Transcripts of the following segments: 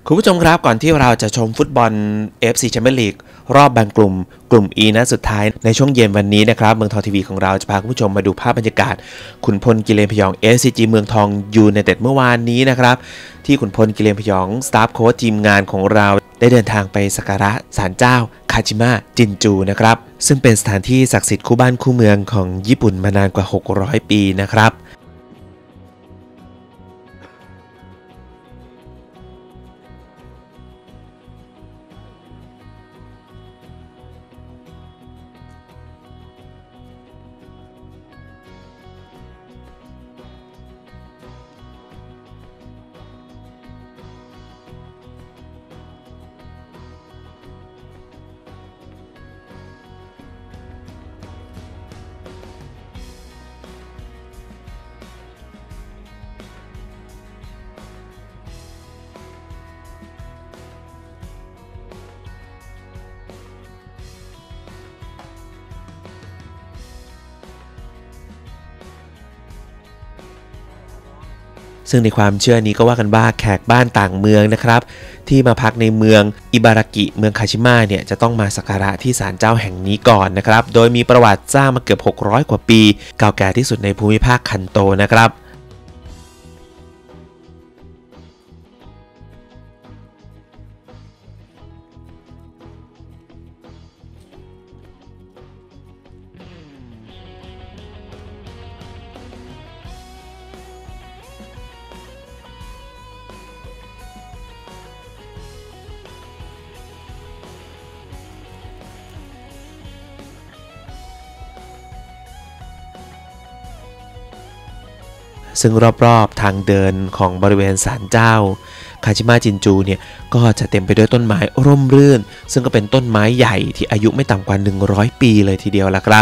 คุณผู้ชมครับก่อนที่เราจะชมฟุตบอล FC Champions League รอบแบ่งกลุ่ม E นัดสุดท้ายในช่วงเย็นวันนี้นะครับเมืองทองทีวีของเราจะพาคุณผู้ชมมาดูภาพบรรยากาศขุนพลกิเลนพยอง SCG เมืองทองยูไนเต็ดเมื่อวานนี้นะครับที่ขุนพลกิเลนพยองสตาฟโค้ชทีมงานของเราได้เดินทางไปสักการะศาลเจ้าคาจิมะจินจูนะครับซึ่งเป็นสถานที่ศักดิ์สิทธิ์คู่บ้านคู่เมืองของญี่ปุ่นมานานกว่า600 ปีนะครับซึ่งในความเชื่อนี้ก็ว่ากันว่าแขกบ้านต่างเมืองนะครับที่มาพักในเมืองอิบารากิเมืองคาชิมะเนี่ยจะต้องมาสักการะที่ศาลเจ้าแห่งนี้ก่อนนะครับโดยมีประวัติสร้างมาเกือบ600 กว่าปีเก่าแก่ที่สุดในภูมิภาคคันโตนะครับซึ่งรอบๆทางเดินของบริเวณศาลเจ้าคาชิมะจินจูเนี่ยก็จะเต็มไปด้วยต้นไม้ร่มรื่นซึ่งก็เป็นต้นไม้ใหญ่ที่อายุไม่ต่ำกว่า100 ปีเลยทีเดียวละครับ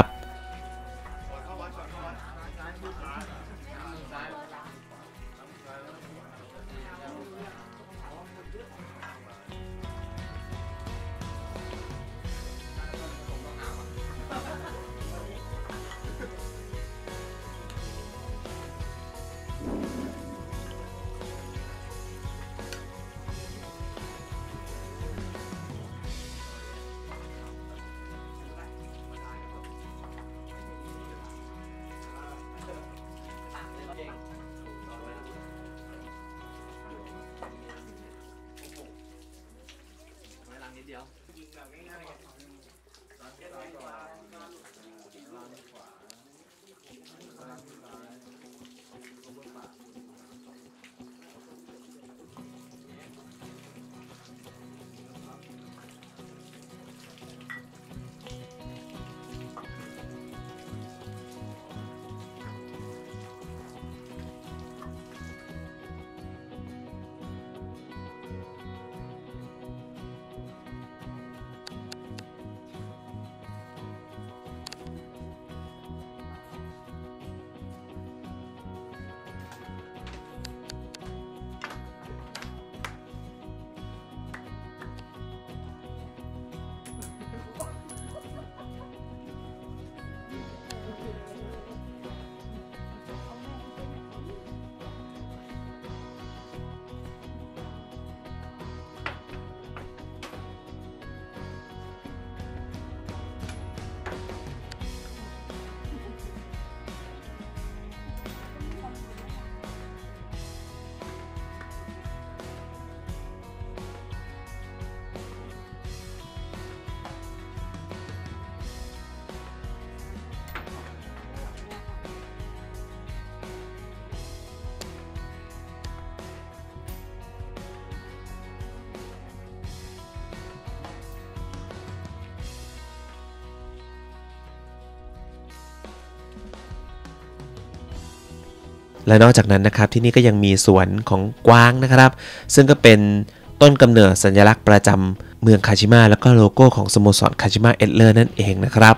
และนอกจากนั้นนะครับที่นี่ก็ยังมีสวนของกวางนะครับซึ่งก็เป็นต้นกำเนิดสัญลักษณ์ประจำเมืองคาชิมะแล้วก็โลโก้ของสโมสรคาชิมะเอทเลอร์นั่นเองนะครับ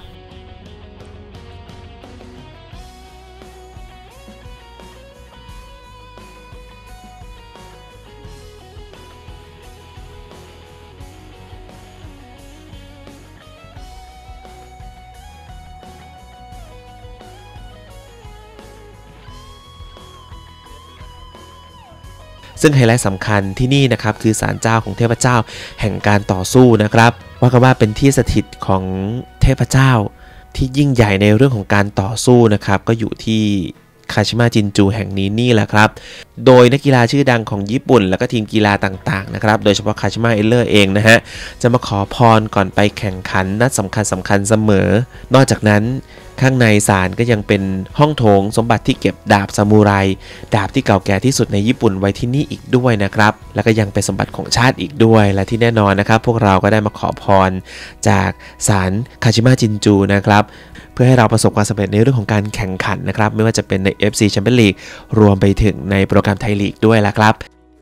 ซึ่งไฮไลท์สำคัญที่นี่นะครับคือศาลเจ้าของเทพเจ้าแห่งการต่อสู้นะครับว่ากันว่าเป็นที่สถิตของเทพเจ้าที่ยิ่งใหญ่ในเรื่องของการต่อสู้นะครับก็อยู่ที่คาชิมะจินจูแห่งนี้นี่แหละครับโดยนักกีฬาชื่อดังของญี่ปุ่นแล้วก็ทีมกีฬาต่างๆนะครับโดยเฉพาะคาชิมะเอเลอร์เองนะฮะจะมาขอพรก่อนไปแข่งขันนัดสำคัญเสมอนอกจากนั้นข้างในศาลก็ยังเป็นห้องโถงสมบัติที่เก็บดาบซามูไรดาบที่เก่าแก่ที่สุดในญี่ปุ่นไว้ที่นี่อีกด้วยนะครับแล้วก็ยังเป็นสมบัติของชาติอีกด้วยและที่แน่นอนนะครับพวกเราก็ได้มาขอพรจากศาลคาชิมะจินจูนะครับเพื่อให้เราประสบความสำเร็จในเรื่องของการแข่งขันนะครับไม่ว่าจะเป็นใน FC Champions League รวมไปถึงในโปรแกรมไทยลีกด้วยละครับ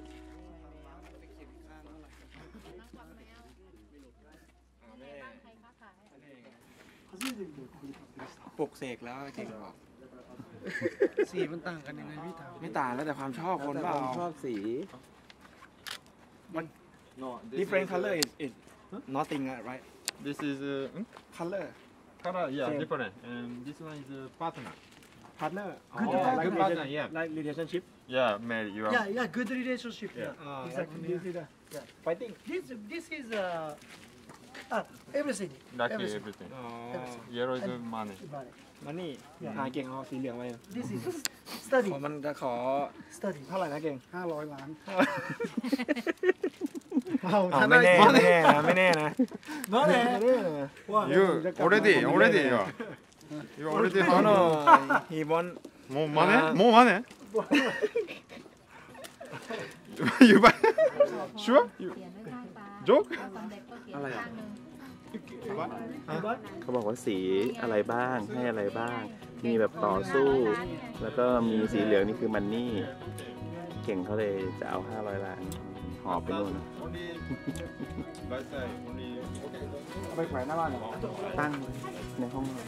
ปลุกเสกแล้วจริงบอกสีมันต่างกันยังไงพี่ถามไม่ต่างแล้วแต่ความชอบคนเปล่าชอบสี different color is nothing right This is color color, yeah, Same. different. And this one is partner. partner Good partner, yeah. like relationship Yeah, married. You are. Yeah, good relationship. Yeah. Exactly. this is Yeah. fighting This is everything. Lucky Everything. everything. อ๋อ Yellow is money. Money. มานี่หาเก่งเอาสีเหลืองไป This is study. มันจะขอ Study. เท่าไหร่นะเก่ง 500 ล้านไม่แน่ไม่แน่นะไม่แน่นะนั่นแหละไม่แน่นะ You already, already. Yeah. You already no no found. he want More money? More money? You buy? Sure? You เขียนไว้ข้างตา joke? เราสำเร็จก็เขียนอะไรข้าอ่ะงหนึ่งเขาบอกว่าสีอะไรบ้างให้อะไรบ้าง มีแบบต่อสู้ แล้วก็มีสีเหลืองนี่คือมันนี่เก่งเขาเลยจะเอา500 ล้านหอบไปนู่น Only right side. Only. เอาไปแขวนหน้าบ้านเหรอตั้งไว้ในห้องนอน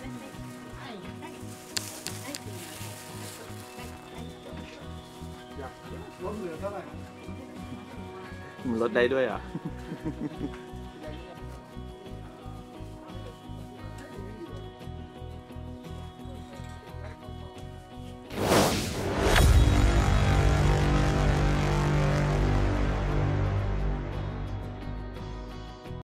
ลดเหลือเท่าไหร่มันลดได้ด้วยเหรอ